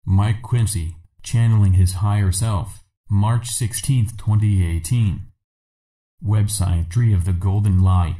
Mike Quinsey, channeling his higher self, March 16, 2018. Website Tree of the Golden Light.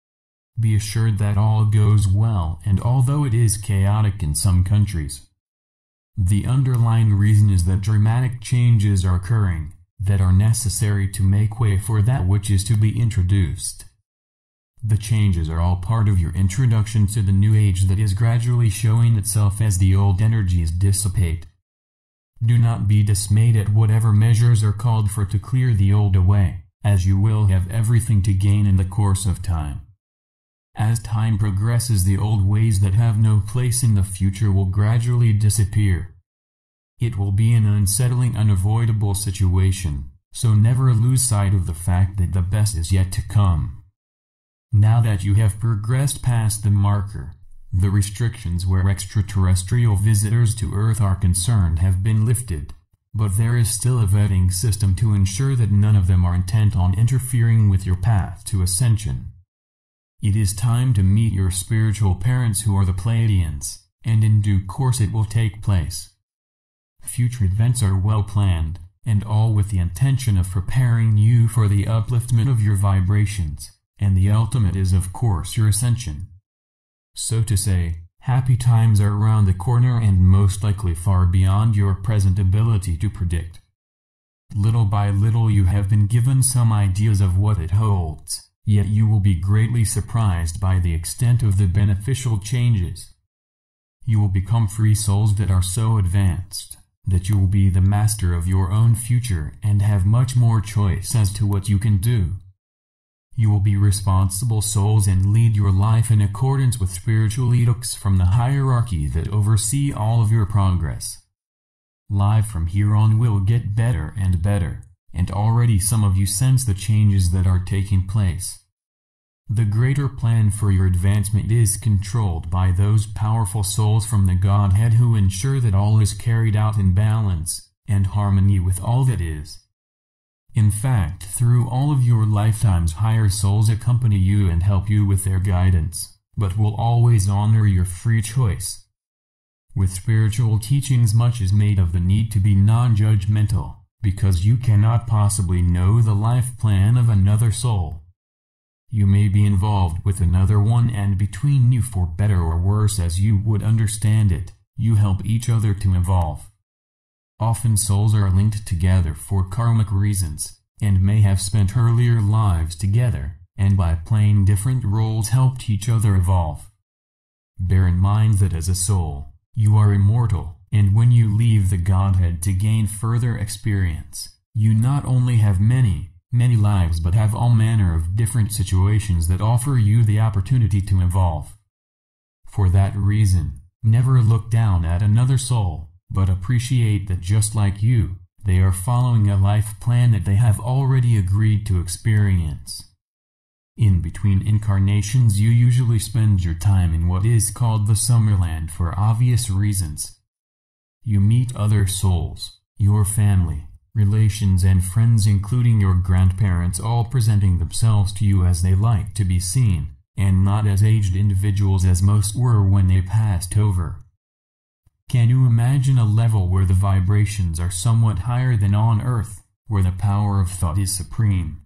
Be assured that all goes well, and although it is chaotic in some countries, the underlying reason is that dramatic changes are occurring that are necessary to make way for that which is to be introduced. The changes are all part of your introduction to the new age that is gradually showing itself as the old energies dissipate. Do not be dismayed at whatever measures are called for to clear the old away, as you will have everything to gain in the course of time. As time progresses, the old ways that have no place in the future will gradually disappear. It will be an unsettling, unavoidable situation, so never lose sight of the fact that the best is yet to come. Now that you have progressed past the marker, the restrictions where extraterrestrial visitors to Earth are concerned have been lifted, but there is still a vetting system to ensure that none of them are intent on interfering with your path to ascension. It is time to meet your spiritual parents who are the Pleiadians, and in due course it will take place. Future events are well planned, and all with the intention of preparing you for the upliftment of your vibrations, and the ultimate is of course your ascension. So to say, happy times are around the corner and most likely far beyond your present ability to predict. Little by little you have been given some ideas of what it holds, yet you will be greatly surprised by the extent of the beneficial changes. You will become free souls that are so advanced that you will be the master of your own future and have much more choice as to what you can do. You will be responsible souls and lead your life in accordance with spiritual edicts from the hierarchy that oversee all of your progress. Life from here on will get better and better, and already some of you sense the changes that are taking place. The greater plan for your advancement is controlled by those powerful souls from the Godhead who ensure that all is carried out in balance and harmony with all that is. In fact, through all of your lifetimes, higher souls accompany you and help you with their guidance, but will always honor your free choice. With spiritual teachings, much is made of the need to be non-judgmental, because you cannot possibly know the life plan of another soul. You may be involved with another one, and between you, for better or worse as you would understand it, you help each other to evolve. Often souls are linked together for karmic reasons, and may have spent earlier lives together, and by playing different roles helped each other evolve. Bear in mind that as a soul, you are immortal, and when you leave the Godhead to gain further experience, you not only have many lives but have all manner of different situations that offer you the opportunity to evolve. For that reason, never look down at another soul, but appreciate that just like you, they are following a life plan that they have already agreed to experience. In between incarnations, you usually spend your time in what is called the Summerland for obvious reasons. You meet other souls, your family, relations and friends including your grandparents, all presenting themselves to you as they like to be seen, and not as aged individuals as most were when they passed over. Can you imagine a level where the vibrations are somewhat higher than on Earth, where the power of thought is supreme?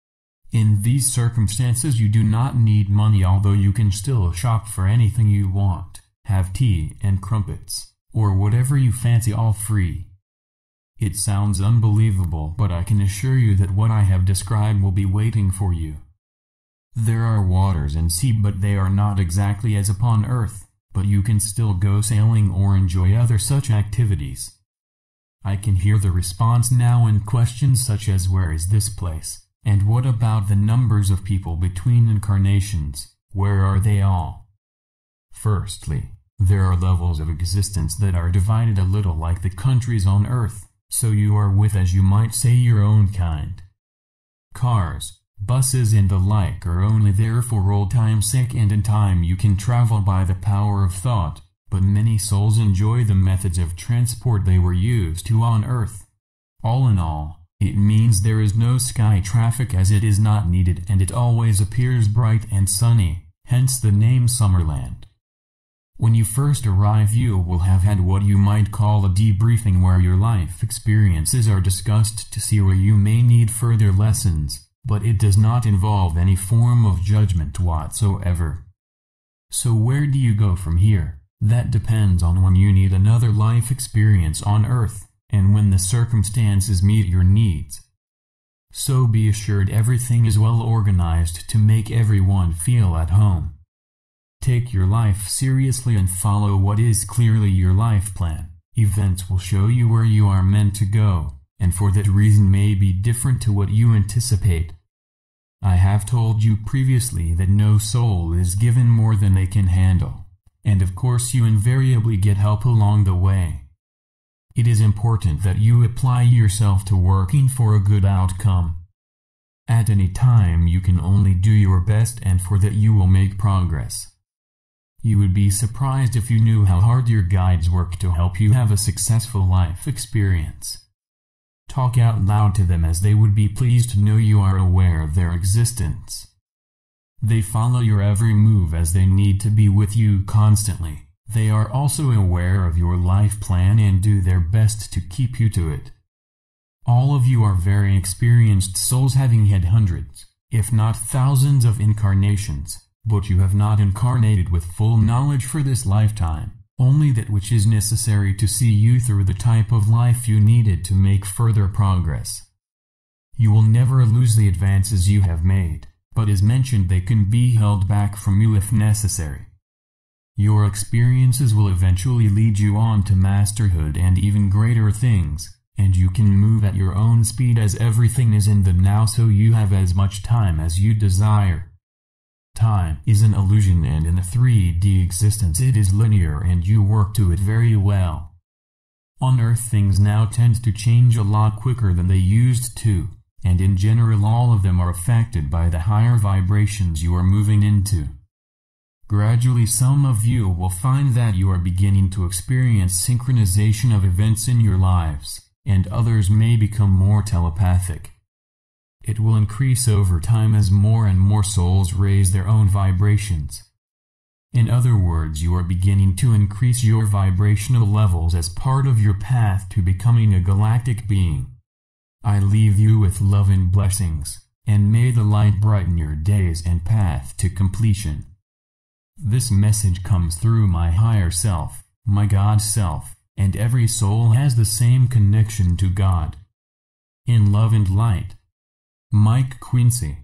In these circumstances you do not need money, although you can still shop for anything you want, have tea and crumpets, or whatever you fancy, all free. It sounds unbelievable, but I can assure you that what I have described will be waiting for you. There are waters and sea, but they are not exactly as upon Earth, but you can still go sailing or enjoy other such activities. I can hear the response now in questions such as, where is this place? And what about the numbers of people between incarnations? Where are they all? Firstly, there are levels of existence that are divided a little like the countries on Earth, so you are with, as you might say, your own kind. Cars, buses and the like are only there for old time's sake, and in time you can travel by the power of thought, but many souls enjoy the methods of transport they were used to on Earth. All in all, it means there is no sky traffic, as it is not needed, and it always appears bright and sunny, hence the name Summerland. When you first arrive, you will have had what you might call a debriefing, where your life experiences are discussed to see where you may need further lessons, but it does not involve any form of judgment whatsoever. So where do you go from here? That depends on when you need another life experience on Earth, and when the circumstances meet your needs. So be assured everything is well organized to make everyone feel at home. Take your life seriously and follow what is clearly your life plan. Events will show you where you are meant to go, and for that reason may be different to what you anticipate. I have told you previously that no soul is given more than they can handle, and of course you invariably get help along the way. It is important that you apply yourself to working for a good outcome. At any time you can only do your best, and for that you will make progress. You would be surprised if you knew how hard your guides work to help you have a successful life experience. Talk out loud to them, as they would be pleased to know you are aware of their existence. They follow your every move, as they need to be with you constantly. They are also aware of your life plan and do their best to keep you to it. All of you are very experienced souls, having had hundreds, if not thousands of incarnations. But you have not incarnated with full knowledge for this lifetime, only that which is necessary to see you through the type of life you needed to make further progress. You will never lose the advances you have made, but as mentioned, they can be held back from you if necessary. Your experiences will eventually lead you on to masterhood and even greater things, and you can move at your own speed, as everything is in the now, so you have as much time as you desire. Time is an illusion, and in a 3D existence it is linear, and you work to it very well. On Earth things now tend to change a lot quicker than they used to, and in general all of them are affected by the higher vibrations you are moving into. Gradually some of you will find that you are beginning to experience synchronization of events in your lives, and others may become more telepathic. It will increase over time as more and more souls raise their own vibrations. In other words, you are beginning to increase your vibrational levels as part of your path to becoming a galactic being. I leave you with love and blessings, and may the light brighten your days and path to completion. This message comes through my higher self, my God self, and every soul has the same connection to God. In love and light. Mike Quinsey.